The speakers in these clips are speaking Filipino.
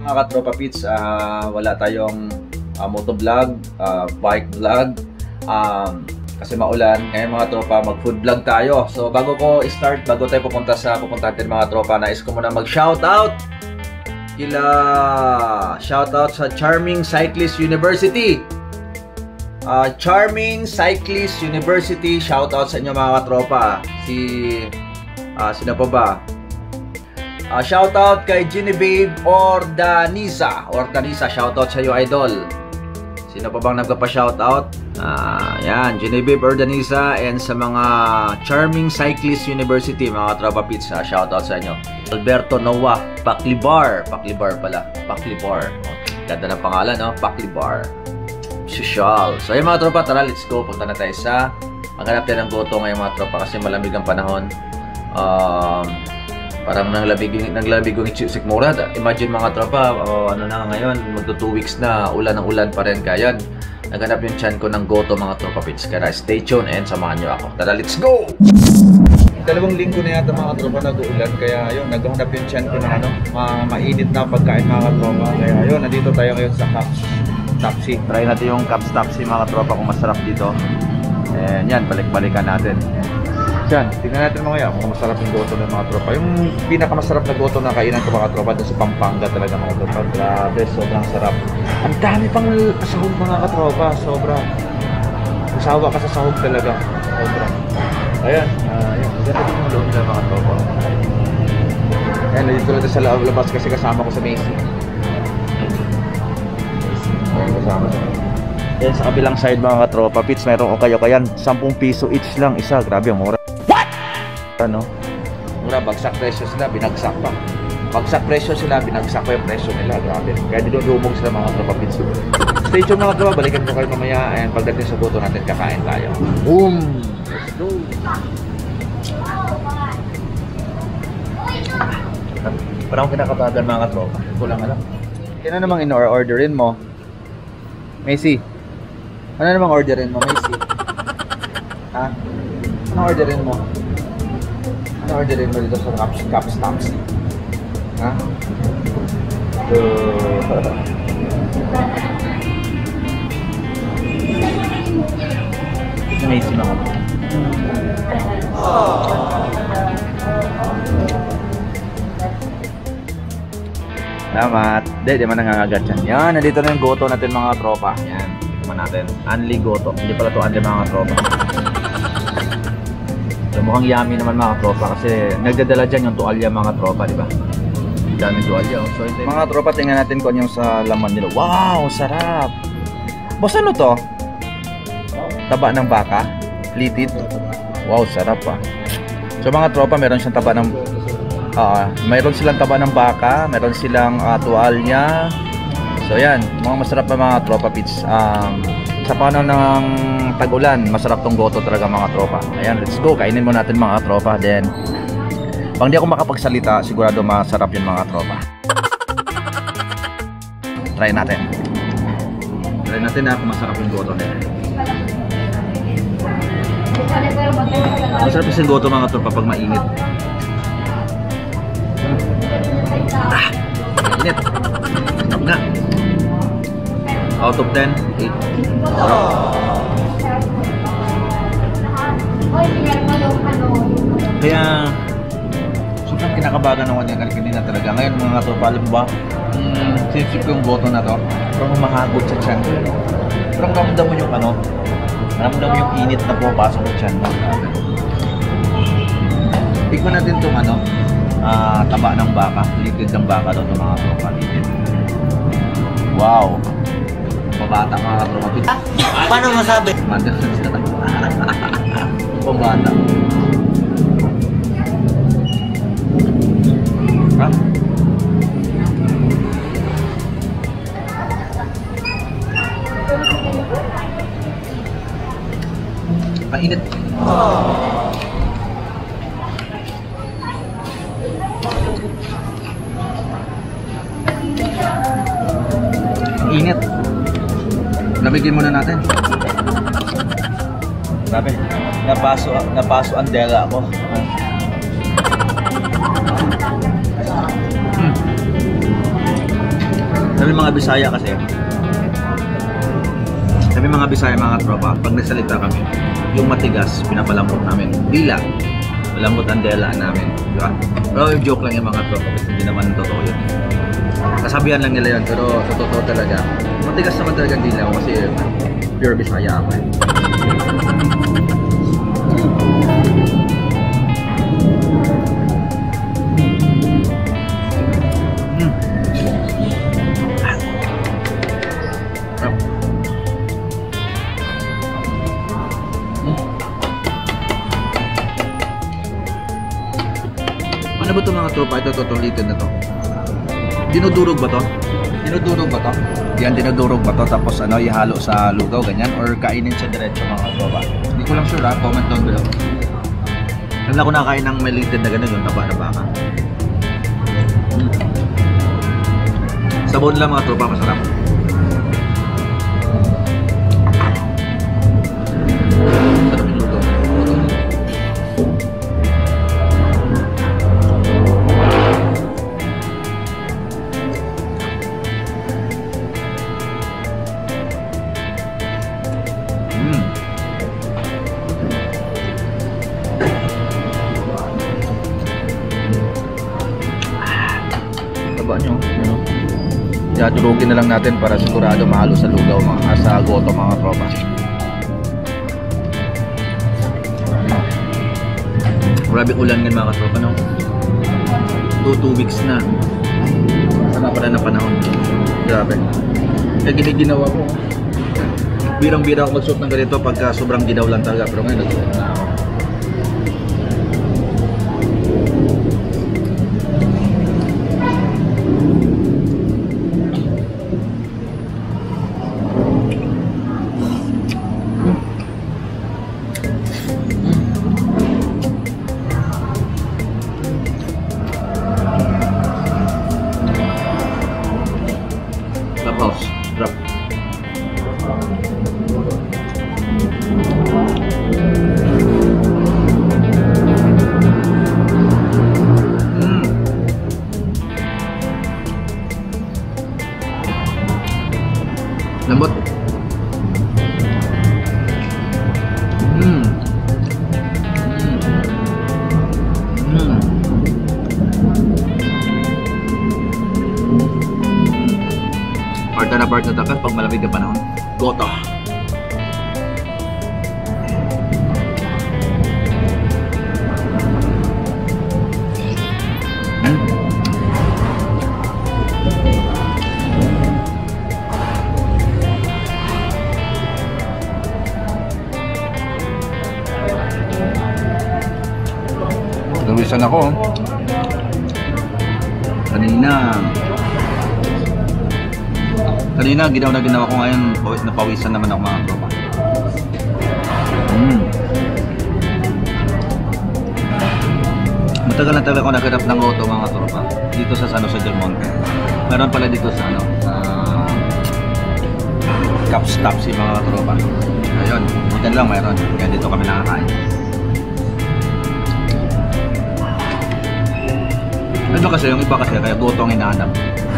Mga katropa pits, wala tayong motovlog, bike vlog, kasi maulan. Ngayon mga tropa, mag food vlog tayo. So bago ko i-start, bago tayo pupunta natin mga tropa, nais ko muna mag shoutout shoutout sa Charming Cyclist University. Charming Cyclist University, shoutout sa inyo mga katropa. Sino pa ba? Shoutout kay Genevieve Ordanisa, shoutout sa iyo idol. Sino pa bang nagpa-shoutout? Yan, Genevieve Ordanisa, and sa mga Charming Cyclist University, mga tropa pits, shoutout sa inyo. Alberto Noah Paclibar pala, Paclibar. Ganda ng pangalan, no? Paclibar. Social. So ayun mga tropa, tara, let's go. Punta na tayo sa maghanap tayo ng goto ngayon mga tropa kasi malamig ang panahon. Parang naglamig yung sikmura. Imagine mga tropa, ano na ngayon, magto 2 weeks na, ulan pa rin. Kaya naghanap yung chan ko ng goto mga tropa pits. Kaya stay tuned and samahan nyo ako. Tara, let's go! 2 linggo na yata mga tropa nag-uulan. Kaya yun, naghanap yung chan ko ng mainit na pagkain mga tropa. Kaya yun, nandito tayo ngayon sa Caps Tapsi. Try natin yung Caps Tapsi mga tropa kung masarap dito. And yan, balik-balikan natin. Diyan, tingnan natin mga kung masarap yung goto ng mga tropa. Yung pinakamasarap na goto na kainan ko mga tropa doon sa Pampanga talaga mga tropa. Grabe, sobrang sarap. Ang dami pang sahog mga katropa, sobra. Masawa ka sa sahog talaga. Sobra. Ayan, ganda din yung loob na mga tropa. Ayan, nandito natin sa labas kasi kasama ko sa Macy. Ayan, kasama sa Macy. Ayan, sa kabilang side mga katropa pits, mayroon ko kayo 10 piso each lang isa. Grabe ang mura. Ano? Mura, bagsak presyo sila, binagsak pa. Bagsak presyo sila, binagsak pa yung presyo nila. Grabe. Kaya dinudumog sila mga tropa pits. Stay tuned mga tropa, balikan ko kayo mamaya. And pagdating sa goto natin, kakain tayo. Boom! Let's go! Parang kinakabagan mga tropa. Ito lang alam. Kaya namang in-orderin mo? Macy? Ano namang orderin mo, Macy? Ha? Ano orderin mo? Ano orderin mo dito sa Caps Tapsi? Ha? Ito Macy mga po. Salamat. Di man nangangagat yan. Yan, nandito na yung goto natin mga tropa. Yan. Natin. Anli goto. Hindi pala to anli mga tropa. So, mukhang yummy naman mga tropa kasi nagdadala dyan yung tuwalya mga tropa, di ba? Daming tuwalya. So, mga tropa, tingnan natin kung yung sa laman nila. Wow! Sarap! Boss, ano to? Taba ng baka? Litid? Wow, sarap ah. So, mga tropa, meron siyang taba ng mayroon silang taba ng baka, meron silang tuwalya. So yan, mga masarap na mga tropa pits. Sa panahon ng tag-ulan, masarap tong goto talaga mga tropa. Ayan, let's go, kainin mo natin mga tropa. Then, pang di ako makapagsalita, sigurado masarap yun mga tropa. Try natin. Try natin na kung masarap yung goto nila. Masarap yung goto mga tropa pag mainit. Mainit. Sarap na. Out of 10, 8. Kaya sobrang kinakabagan naman yan kanina talaga. Ngayon mga tropa, alam ba, sinisip ko yung goto na to, parang mahagot sa tiyan. Parang ramdam mo yung ramdam mo yung init na pumapasok sa tiyan mo. Tignan natin itong taba ng baka, liquid ng baka daw itong mga tropa. Wow! Pabata mga katropa. Paano masabi? Pabata. Ha? Mainit. Init. Lamigin muna natin. Grabe. Napaso ang dela ako. mga Bisaya kasi, mga tropa, pag nagsalita kami, yung matigas, pinapalambot namin. Dila, malambot ang dela namin. Diba? Pero joke lang yung mga tropa, hindi naman totoo yun. Kasabihan lang nila yun, pero totoo talaga. Matigas naman talaga ang dila ko kasi pure Bisaya ako eh. Ano ba ito mga tropa? Ito, litid na to. Dinudurog ba to? Yan, dinudurog ba to? Tapos ano, ihalo sa lugaw, ganyan? Or kainin sa diretso mga tropa? Hindi ko lang sure ha, comment down below. Alam ko nakain ng may litid na gano'n, yung taba na baka. Sabon lang mga tropa, masarap. Sarap yung lugaw. Durugin na lang natin para sigurado mahalo sa lugaw sa goto mga tropa. Grabing ulan ngayon mga tropa, no? 2 weeks na. Sama pa rin ang panahon. Grabe. Kaya giniginawa ko. Birang-bira ako magsuot ng ganito pagka sobrang ginaw lang talaga. Pero ngayon nagsuot na ako. Drop. Lambot. Part na takas pag malamig na panahon. Goto. Nawisan ako. Kanina, ginawa ko ngayon, napawisan naman ako mga tropa. Matagal na talaga ako naghanap ng goto mga tropa. Dito sa San Jose del Monte. Meron pala dito sa Caps Tapsi mga tropa. Ayun, dito lang meron. Kaya dito kami nakakain. Ito kasi, yung iba kasi, kaya goto ang hinahanap.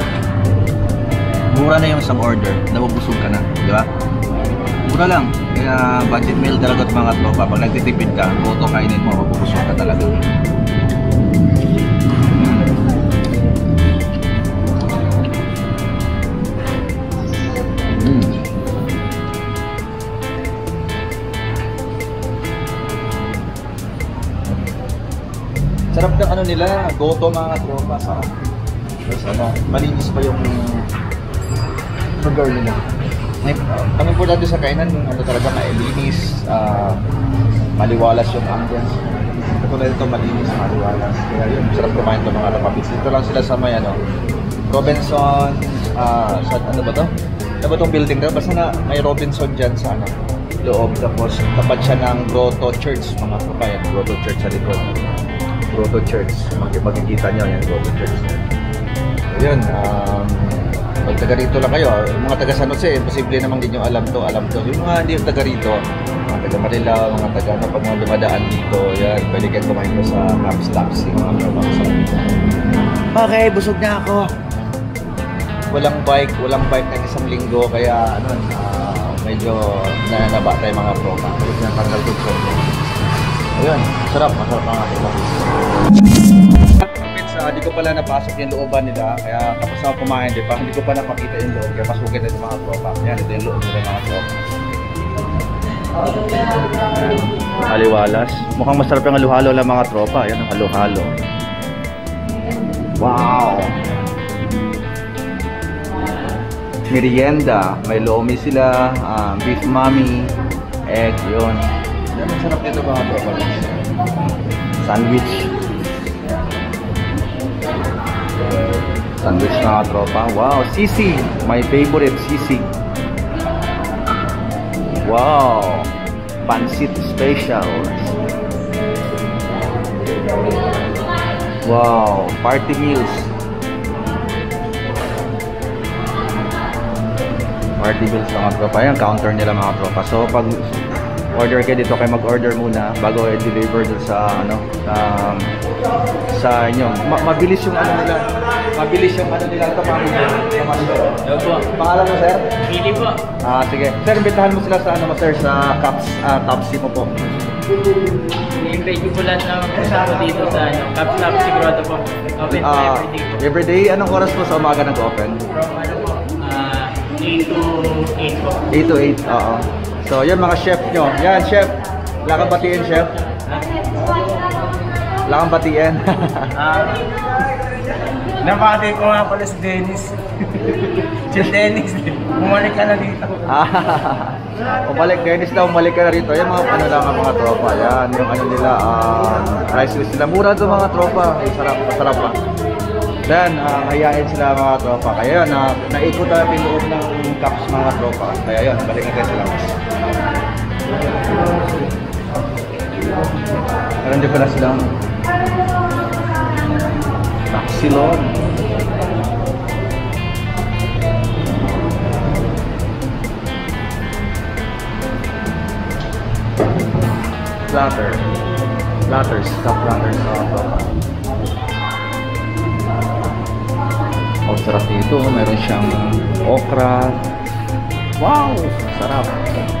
Mura na yung isang order, nabubusog ka na, di ba? Mura lang, kaya budget meal talaga at mga tropa. Pag nagtitipid ka, goto kainin mo, mabubusog ka talaga. Sarap ng ano nila, goto mga tropa. Sarap. Tapos malinis pa yung sugar nila. Ang importante sa kainan, ano talaga, mailinis, maliwalas yung ambience. Katulad ito, malinis, maliwalas. Kaya yun, sarap kumain ito mga kapapits. Dito lang sila sa may Robinson, ano ba to? Ano ba itong building na? Basta na may Robinson dyan sa loob. Tapos tapat siya ng Grotto Church, mga kapayan. Grotto Church sa likod. Grotto Church. Makikita nyo yan, Grotto Church. Ayun, pag taga rito lang kayo, mga taga San Jose, posible namang din yung alam to. Yung mga hindi yung taga rito, mga taga Manila, mga taga pag mga dumadaan dito, yan, pwede kayo kumain ko sa Caps Tapsi, mga kabangsa. Okay, busog na ako. walang bike ng isang linggo, kaya ano, medyo nananaba tayo mga tropa. Kasi natanggal ko po. Ayun, masarap ang ating lapis. Di ko pala napasok yung looban nila, kaya tapos ako kumain, di pa, hindi ko pa napakita yung loob, kaya pasukin natin mga tropa. Yan, ito yung loob nila mga tropa. Aliwalas. Mukhang masarap yung halo-halo lang mga tropa. Yan ang halo-halo. Wow! Merienda. May lomi sila, beef mami, egg, yun. Yan ang sarap nito mga tropa. Sandwich. Sandwich mga tropa. Wow, sisig. My favorite sisig. Wow, Pancit Special. Wow, party meals. Party meals mga tropa. Yan, counter nila mga tropa. So pag order kayo dito, kayo mag-order muna bago i-deliver dun sa ano, sa inyo. Mabilis yung ano nila. Mabilis yung ano nila ito, mami. Pangalan mo, sir? Pili po. Sige. Sir, imbitahan mo sila sa ano mo, sir, sa Tapsi mo po. I-invite ko po lahat na magkasama dito sa ano, Caps sigurado po. Open everyday po. Everyday, anong oras po sa umaga nag-open? From ano po, 8 to 8 po. 8 to 8, oo. So, yan mga chef nyo. Yan, chef. Wala kang batiin, chef. Wala kang batiin. Napakatay ko nga pala si Dennis. Si Dennis, bumalik ka na dito. Umalik ka na rito. Yan mga ano lang mga tropa. Yan, yung ano nila, rice list nila. Mura doon mga tropa. Masarap pa. Then, hayain sila mga tropa. Kaya yun, naikot na yung loob ng Caps mga tropa. Kaya yun, balik na tayo sila. Meron din pala silang Taxilon. Platters, cup platters mga tropa. Oh, sarap dito. Meron siyang okra. Wow! Sarap.